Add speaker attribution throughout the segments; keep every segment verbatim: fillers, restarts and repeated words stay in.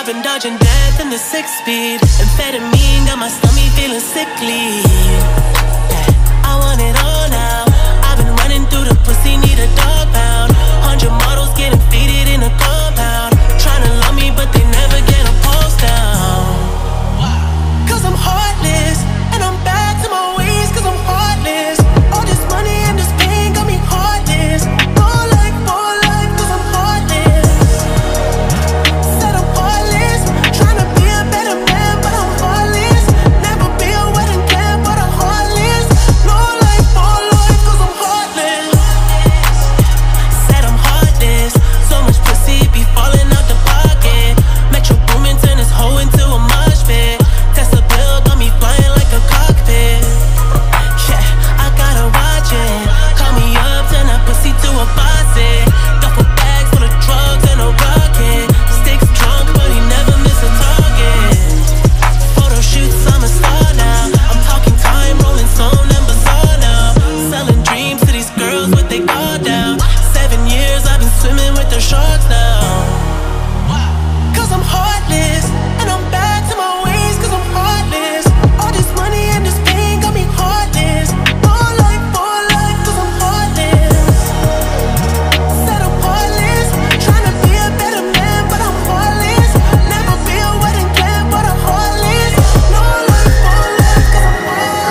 Speaker 1: I've been dodging death in the six speed. Amphetamine got my stomach feeling sickly. Yeah, I want it all now. I've been running through the pussy, need a dog pound. Hundred models getting feeded in a compound. Trying to love me, but they never get a pulse down. Cause I'm heartless, and I'm back to my ways, cause I'm heartless. All this money and this pain got me heartless. More life, more life, cause I'm heartless. Said I'm heartless, trying to be a better man, but I'm heartless. Never be a wedding plan, but I'm heartless. More life, more life, cause I'm heartless. Said I'm heartless, so much pussy be falling out the pocket. Metro Boomin turn this hoe into a mosh pit. Tesla bill got me flying like a cockpit. Yeah, I gotta watch it. Call me up, turn that pussy to a faucet. Duffel bags full of drugs and a rocket. Sticks drunk, but he never miss a target. Photo shoots, I'm a star now. I'm talking time, rolling stone and bizarre now. Selling dreams to these girls with their guard down. Seven years I've been swimming with the sharks now. Cause I'm heartless, and I'm back to my ways, cause I'm heartless. All this money and this pain got me heartless. More life, more life, cause I'm heartless. Said I'm heartless, trying to be a better man, but I'm heartless. Never be a wedding plan, but I'm heartless. More life, more life, cause I'm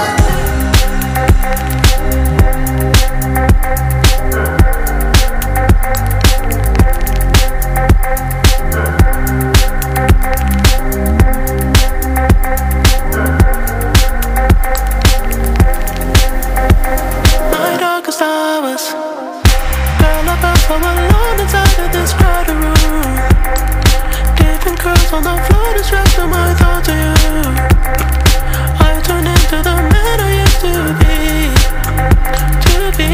Speaker 1: my darkest hours. Girl, I felt so alone inside of this crowded room. Different curls on the floor, distracting my thoughts to you. I turned into the man I used to be, to be.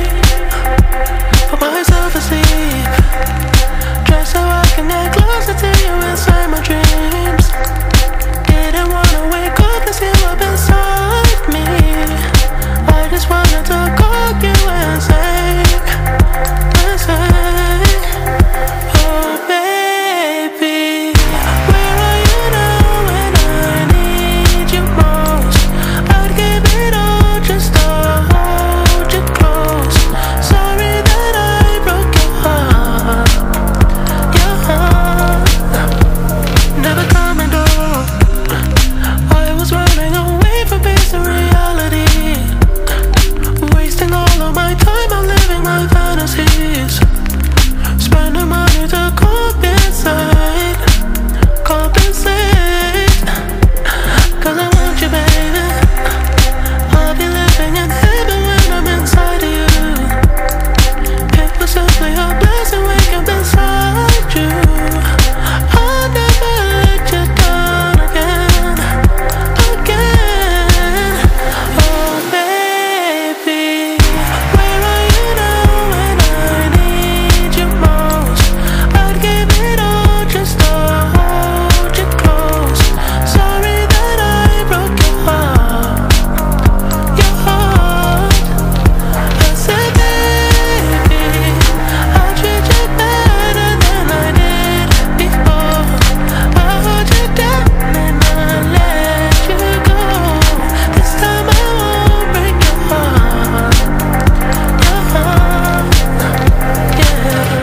Speaker 1: Put myself asleep, just so I can get closer to you inside my dreams. Didn't wanna wake up and see you up inside me. I just wanted to call you and say, and say, oh baby, where are you now when I need you most? I'd give it all just to hold you close. Sorry that I broke your heart, your heart. Never coming home. I was running away from peace and reality. Wasting all of my time, I'm living my fantasies. Spending money to compensate, compensate. Cause I want you, baby. I'll be living in heaven when I'm inside of you. It was simply a blessing waking up inside you. I'll never let you down again, again. Oh baby, where are you now when I need you most? I'd give it all just to hold you close. Sorry that I broke your heart, your heart. I said baby, I'll treat you better than I did before. I'll hold you down and I'll let you go. This time I won't break your heart, your heart, yeah.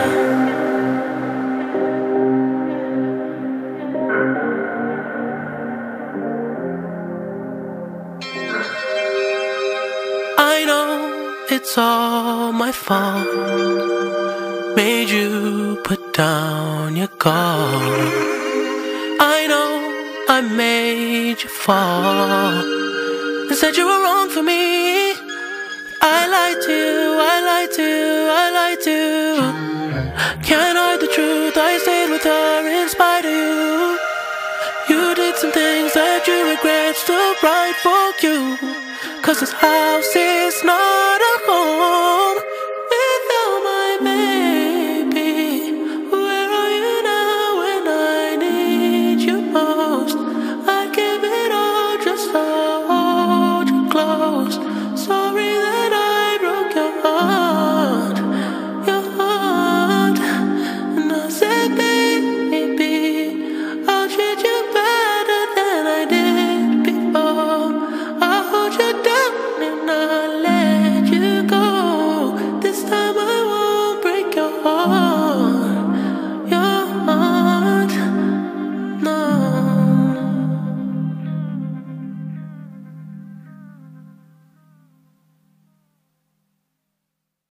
Speaker 1: I know it's all my fault. Made you put down your guard. I know I made you fall and said you were wrong for me. I lied to you, I lied to you, I lied to you. Can't hide the truth, I stayed with her in spite of you. You did some things that you regret, still right for you. Cause this house is not